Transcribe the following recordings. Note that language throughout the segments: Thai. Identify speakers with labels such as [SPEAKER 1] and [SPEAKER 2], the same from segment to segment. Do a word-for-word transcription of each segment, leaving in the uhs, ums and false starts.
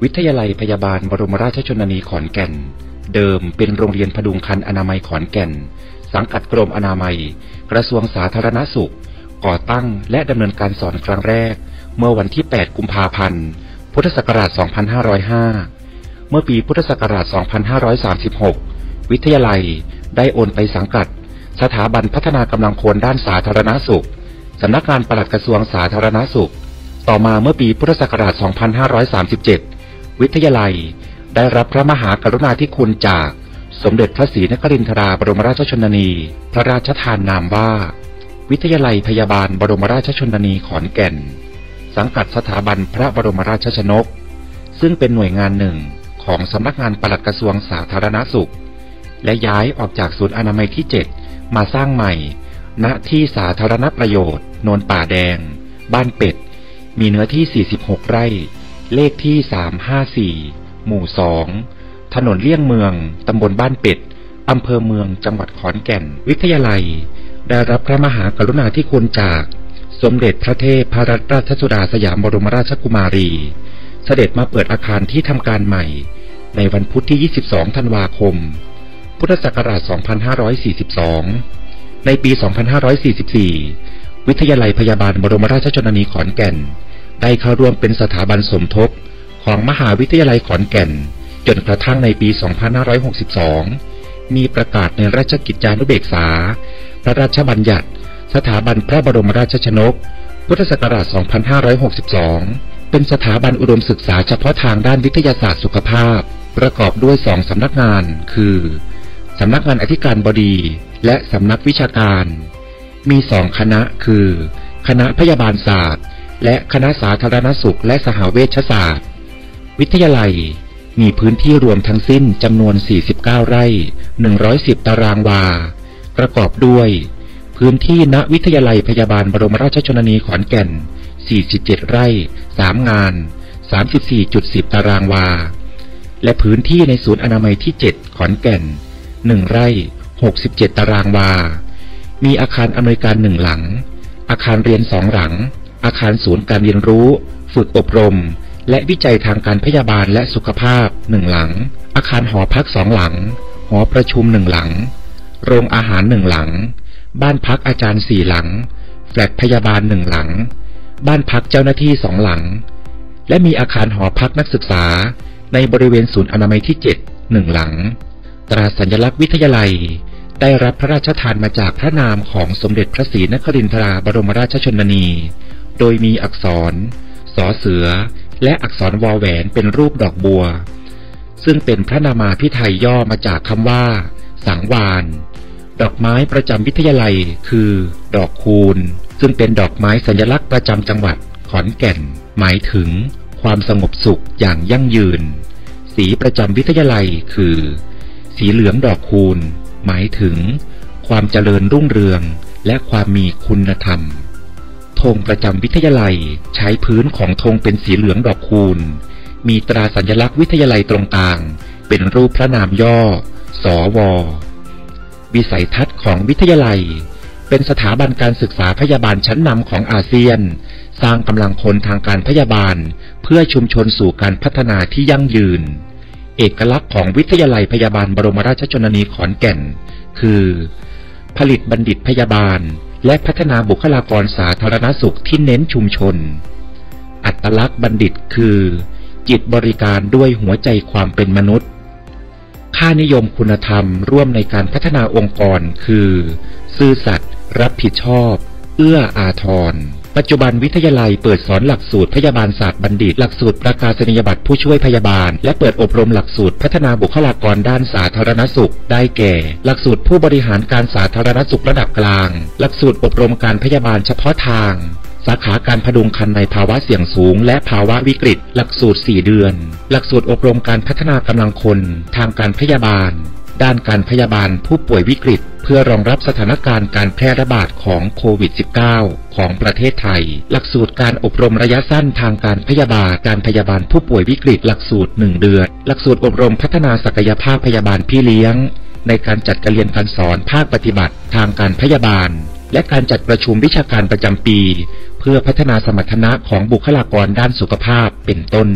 [SPEAKER 1] วิทยาลัยพยาบาลบรมราชชนนีขอนแก่นเดิมเป็นโรงเรียนพดุงครรภ์อนามัยขอนแก่นสังกัดกรมอนามัยกระทรวงสาธารณสุขก่อตั้งและดำเนินการสอนครั้งแรกเมื่อวันที่แปดกุมภาพันธ์พุทธศักราชสองพันห้าร้อยห้าเมื่อปีพุทธศักราชสองพันห้าร้อยสามสิบหกวิทยาลัยได้โอนไปสังกัดสถาบันพัฒนากำลังคนด้านสาธารณสุขสำนักงานปลัดกระทรวงสาธารณสุขต่อมาเมื่อปีพุทธศักราชสองพันห้าร้อยสามสิบเจ็ดวิทยาลัยได้รับพระมหากรุณาธิคุณจากสมเด็จพระศรีนครินทราบรมราชชนนีพระราชทานนามว่าวิทยาลัยพยาบาลบรมราชชนนีขอนแก่นสังกัดสถาบันพระบรมราชชนกซึ่งเป็นหน่วยงานหนึ่งของสำนักงานปลัดกระทรวงสาธารณสุขและย้ายออกจากศูนย์อนามัยที่เจ็ดมาสร้างใหม่ณที่สาธารณประโยชน์โนนป่าแดงบ้านเป็ดมีเนื้อที่สี่สิบหกไร่เลขที่สามห้าสี่หมู่สองถนนเลี่ยงเมืองตำบลบ้านเป็ดอำเภอเมืองจังหวัดขอนแก่นวิทยาลัยได้รับพระมหากรุณาธิคุณจากสมเด็จพระเทพพรัตนราชสุดาสยามบรมราชกุมารีเสด็จมาเปิดอาคารที่ทำการใหม่ในวันพุธที่ยี่สิบสองธันวาคมพุทธศักราชสองพันห้าร้อยสี่สิบสองในปีสองพันห้าร้อยสี่สิบสี่วิทยาลัยพยาบาลบรมราชชนนีขอนแก่นได้เข้าร่วมเป็นสถาบันสมทบของมหาวิทยาลัยขอนแก่นจนกระทั่งในปีสองพันห้าร้อยหกสิบสองมีประกาศในราชกิจจานุเบกษาพระราชบัญญัติสถาบันพระบรมราชชนกพุทธศักราชสองพันห้าร้อยหกสิบสองเป็นสถาบันอุดมศึกษาเฉพาะทางด้านวิทยาศาสตร์สุขภาพประกอบด้วยสองสำนักงานคือสำนักงานอธิการบดีและสำนักวิชาการมีสองคณะคือคณะพยาบาลศาสตร์และคณะสาธารณสุขและสหเวชศาสตร์วิทยาลัยมีพื้นที่รวมทั้งสิ้นจำนวนสี่สิบเก้าไร่หนึ่งร้อยสิบตารางวาประกอบด้วยพื้นที่ณวิทยาลัยพยาบาลบรมราชชนนีขอนแก่นสี่สิบเจ็ดไร่สามงาน สามสิบสี่จุดสิบ ตารางวาและพื้นที่ในศูนย์อนามัยที่เจ็ดขอนแก่นหนึ่งไร่หกสิบเจ็ดตารางวามีอาคารอำนวยการหนึ่งหลังอาคารเรียนสองหลังอาคารศูนย์การเรียนรู้ฝึกอบรมและวิจัยทางการพยาบาลและสุขภาพหนึ่งหลังอาคารหอพักสองหลังหอประชุมหนึ่งหลังโรงอาหารหนึ่งหลังบ้านพักอาจารย์สี่หลังแฟลตพยาบาลหนึ่งหลังบ้านพักเจ้าหน้าที่สองหลังและมีอาคารหอพักนักศึกษาในบริเวณศูนย์อนามัยที่เจ็ดหนึ่งหลังตราสัญลักษณ์วิทยาลัยได้รับพระราชทานมาจากพระนามของสมเด็จพระศรีนครินทราบรมราชชนนีโดยมีอักษรสอเสือและอักษรวอแหวนเป็นรูปดอกบัวซึ่งเป็นพระนามาภิไธยย่อมาจากคำว่าสังวาลดอกไม้ประจำวิทยาลัยคือดอกคูณซึ่งเป็นดอกไม้สัญลักษณ์ประจำจังหวัดขอนแก่นหมายถึงความสงบสุขอย่างยั่งยืนสีประจำวิทยาลัยคือสีเหลืองดอกคูณหมายถึงความเจริญรุ่งเรืองและความมีคุณธรรมธงประจำวิทยาลัยใช้พื้นของธงเป็นสีเหลืองดอกคูณมีตราสัญลักษณ์วิทยาลัยตรงกลางเป็นรูปพระนามย่อสววิสัยทัศน์ของวิทยาลัยเป็นสถาบันการศึกษาพยาบาลชั้นนำของอาเซียนสร้างกำลังคนทางการพยาบาลเพื่อชุมชนสู่การพัฒนาที่ยั่งยืนเอกลักษณ์ของวิทยาลัยพยาบาลบรมราชชนนีขอนแก่นคือผลิตบัณฑิตพยาบาลและพัฒนาบุคลากรสาธารณสุขที่เน้นชุมชนอัตลักษณ์บัณฑิตคือจิตบริการด้วยหัวใจความเป็นมนุษย์ค่านิยมคุณธรรมร่วมในการพัฒนาองค์กรคือซื่อสัตย์รับผิดชอบเอื้ออาทรปัจจุบันวิทยาลัยเปิดสอนหลักสูตรพยาบาลศาสตร์บัณฑิตหลักสูตรประกาศนียบัตรผู้ช่วยพยาบาลและเปิดอบรมหลักสูตรพัฒนาบุคลากรด้านสาธารณสุขได้แก่หลักสูตรผู้บริหารการสาธารณสุขระดับกลางหลักสูตรอบรมการพยาบาลเฉพาะทางสาขาการพดุงครรภ์ในภาวะเสี่ยงสูงและภาวะวิกฤตหลักสูตรสี่เดือนหลักสูตรอบรมการพัฒนากำลังคนทางการพยาบาลด้านการพยาบาลผู้ป่วยวิกฤตเพื่อรองรับสถานการณ์การแพร่ระบาดของโควิด สิบเก้า ของประเทศไทยหลักสูตรการอบรมระยะสั้นทางการพยาบาลการพยาบาลผู้ป่วยวิกฤตหลักสูตรหนึ่งเดือนหลักสูตรอบรมพัฒนาศักยภาพพยาบาลพี่เลี้ยงในการจัดการเรียนการสอนภาคปฏิบัติทางการพยาบาลและการจัดประชุมวิชาการประจำปีเพื่อพัฒนาสมรรถนะของบุคลากรด้านสุขภาพเป็นต้นผ ผ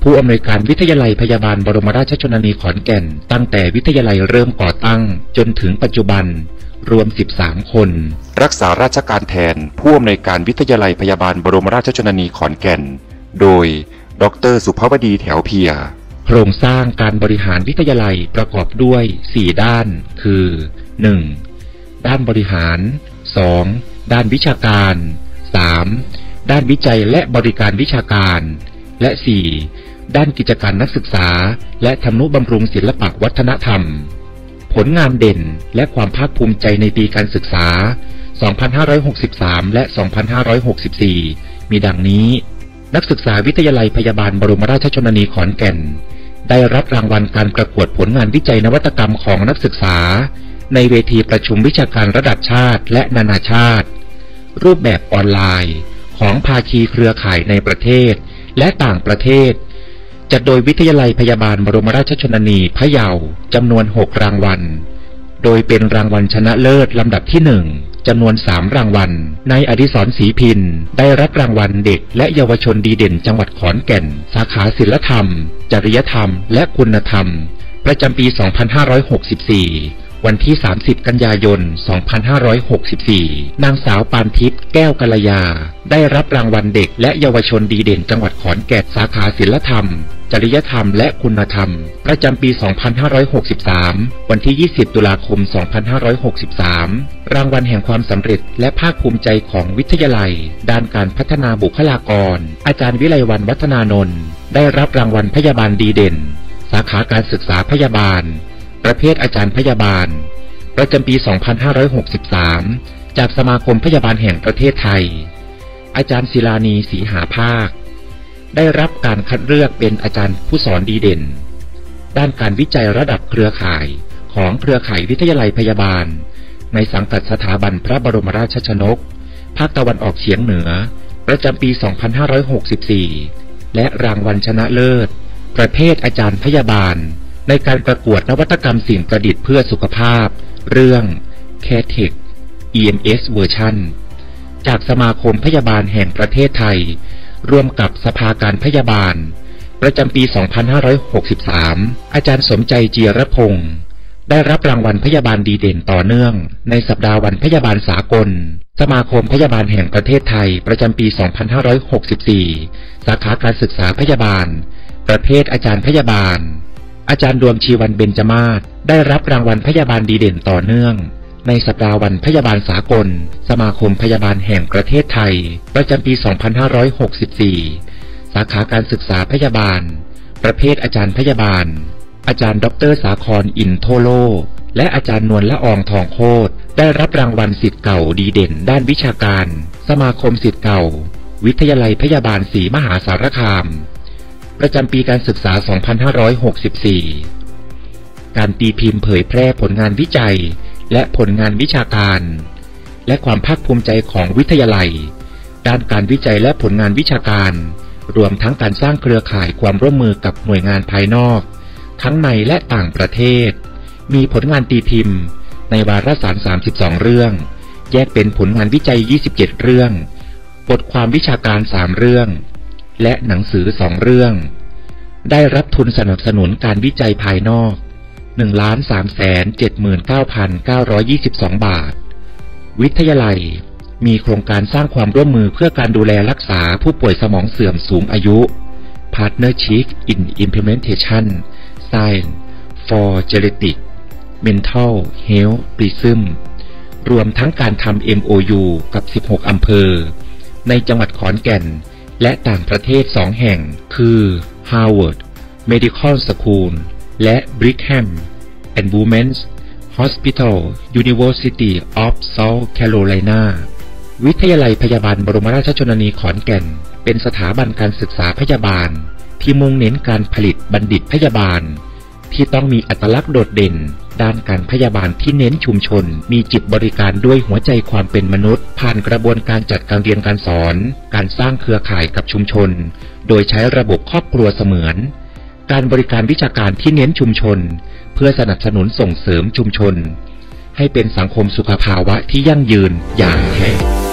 [SPEAKER 1] ผู้อำนวยการวิทยาลัยพยาบาลบรมราชชนนีขอนแก่นตั้งแต่วิทยาลัยเริ่มก่อตั้งจนถึงปัจจุบันรวมสิบสามคนรักษาราชการแทนผู้อำนวยการวิทยาลัยพยาบาลบรมราชชนนีขอนแก่นโดยดร.สุภวดีแถวเพียรโครงสร้างการบริหารวิทยาลัยประกอบด้วยสี่ด้านคือ หนึ่ง. ด้านบริหาร สอง. ด้านวิชาการ สาม. ด้านวิจัยและบริการวิชาการและ สี่. ด้านกิจการนักศึกษาและทำนุบำรุงศิลปวัฒนธรรมผลงานเด่นและความภาคภูมิใจในปีการศึกษา สองพันห้าร้อยหกสิบสาม และ สองพันห้าร้อยหกสิบสี่ มีดังนี้นักศึกษาวิทยาลัยพยาบาลบรมราชชนนีขอนแก่นได้รับรางวัลการประกวดผลงานวิจัยนวัตกรรมของนักศึกษาในเวทีประชุมวิชาการระดับชาติและนานาชาติรูปแบบออนไลน์ของภาคีเครือข่ายในประเทศและต่างประเทศจัดโดยวิทยาลัยพยาบาลบรมราชชนนีพะเยาจำนวนหกรางวัลโดยเป็นรางวัลชนะเลิศลำดับที่หนึ่งจำนวนสามรางวัลนายอดิศรศรีพินได้รับรางวัลเด็กและเยาวชนดีเด่นจังหวัดขอนแก่นสาขาศิลธรรมจริยธรรมและคุณธรรมประจำปีสองพันห้าร้อยหกสิบสี่วันที่สามสิบกันยายนสองพันห้าร้อยหกสิบสี่นางสาวปานทิพย์แก้วกัลยาได้รับรางวัลเด็กและเยาวชนดีเด่นจังหวัดขอนแก่นสาขาศิลธรรมจริยธรรมและคุณธรรมประจำปีสองพันห้าร้อยหกสิบสามวันที่ยี่สิบตุลาคมสองพันห้าร้อยหกสิบสามรางวัลแห่งความสำเร็จและภาคภูมิใจของวิทยาลัยด้านการพัฒนาบุคลากรอาจารย์วิไลวรรณวัฒนานนท์ได้รับรางวัลพยาบาลดีเด่นสาขาการศึกษาพยาบาลประเภทอาจารย์พยาบาลประจำปีสองพันห้าร้อยหกสิบสามจากสมาคมพยาบาลแห่งประเทศไทยอาจารย์ศิลานีศรีหาภาคได้รับการคัดเลือกเป็นอาจารย์ผู้สอนดีเด่นด้านการวิจัยระดับเครือข่ายของเครือข่ายวิทยาลัยพยาบาลในสังกัดสถาบันพระบรมราชชนกภาคตะวันออกเฉียงเหนือประจำปีสองพันห้าร้อยหกสิบสี่และรางวัลชนะเลิศประเภทอาจารย์พยาบาลในการประกวดนวัตกรรมสิ่งประดิษฐ์เพื่อสุขภาพเรื่อง Care-Tech อี เอ็ม เอส เวอร์ชันจากสมาคมพยาบาลแห่งประเทศไทยร่วมกับสภาการพยาบาลประจำปีสองพันห้าร้อยหกสิบสามอาจารย์สมใจเจียรพงศ์ได้รับรางวัลพยาบาลดีเด่นต่อเนื่องในสัปดาห์วันพยาบาลสากลสมาคมพยาบาลแห่งประเทศไทยประจำปีสองพันห้าร้อยหกสิบสี่สาขาการศึกษาพยาบาลประเภทอาจารย์พยาบาลอาจารย์ดวงชีวันเบญจมาศได้รับรางวัลพยาบาลดีเด่นต่อเนื่องในสัปดาห์วันพยาบาลสากลสมาคมพยาบาลแห่งประเทศไทยประจำปีสองพันห้าร้อยหกสิบสี่สาขาการศึกษาพยาบาลประเภทอาจารย์พยาบาลอาจารย์ดร.สาครอินโทโลและอาจารย์นวลละอองทองโคตรได้รับรางวัลศิษย์เก่าดีเด่นด้านวิชาการสมาคมศิษย์เก่าวิทยาลัยพยาบาลศรีมหาสารคามประจำปีการศึกษาสองพันห้าร้อยหกสิบสี่การตีพิมพ์เผยแพร่ผลงานวิจัยและผลงานวิชาการและความภาคภูมิใจของวิทยาลัยด้านการวิจัยและผลงานวิชาการรวมทั้งการสร้างเครือข่ายความร่วมมือกับหน่วยงานภายนอกทั้งในและต่างประเทศมีผลงานตีพิมพ์ในวารสารสามสิบสองเรื่องแยกเป็นผลงานวิจัยยี่สิบเจ็ดเรื่องบทความวิชาการสามเรื่องและหนังสือสองเรื่องได้รับทุนสนับสนุนการวิจัยภายนอกหนึ่งล้านสามแสนเจ็ดหมื่นเก้าพันเก้าร้อยยี่สิบสองบาทวิทยาลัยมีโครงการสร้างความร่วมมือเพื่อการดูแลรักษาผู้ป่วยสมองเสื่อมสูงอายุ Partnership in Implementation Science for Geriatric Mental Health Prism รวมทั้งการทำ เอ็ม โอ ยู กับสิบหกอำเภอในจังหวัดขอนแก่นและต่างประเทศสองแห่งคือ Harvard Medical School และ Brigham and Women's Hospital University of South Carolina วิทยาลัยพยาบาลบรมราชชนนีขอนแก่นเป็นสถาบันการศึกษาพยาบาลที่มุ่งเน้นการผลิตบัณฑิตพยาบาลที่ต้องมีอัตลักษณ์โดดเด่นด้านการพยาบาลที่เน้นชุมชนมีจิตบริการด้วยหัวใจความเป็นมนุษย์ผ่านกระบวนการจัดการเรียนการสอนการสร้างเครือข่ายกับชุมชนโดยใช้ระบบครอบครัวเสมือนการบริการวิชาการที่เน้นชุมชนเพื่อสนับสนุนส่งเสริมชุมชนให้เป็นสังคมสุขภาวะที่ยั่งยืนอย่างแท้